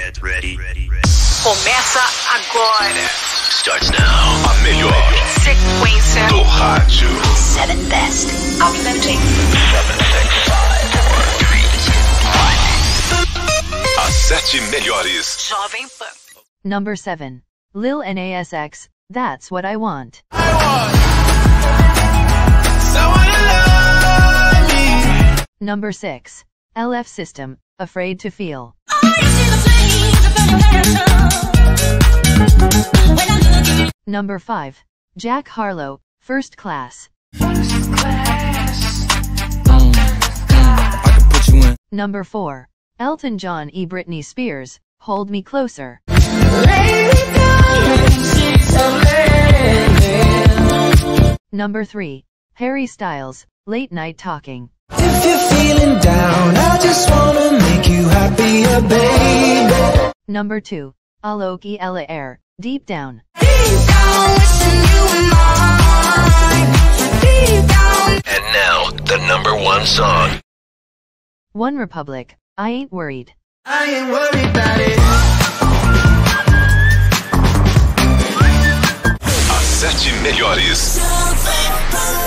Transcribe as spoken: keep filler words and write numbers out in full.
Get ready. Começa agora. Starts now. A melhor sequência do rádio. Seven best. Uploading. Seven, six, five, four, three, two, one. As sete melhores. Jovem Pan. Number seven. Lil Nas X, That's What I Want. I want someone to love me. Number six. L F System, Afraid to Feel. Number five. Jack Harlow, First Class. First class. Um, I can put you in. Number four. Elton John e Britney Spears, Hold Me Closer. Number three. Harry Styles, Late Night Talking. If you're feeling down, I just wanna make you happier, baby. Number two. Alok e Eyre, Deep Down. Deep down, wishing you were mine. Deep down. And now, the number one song. OneRepublic, I Ain't Worried. I ain't worried about it. As sete melhores.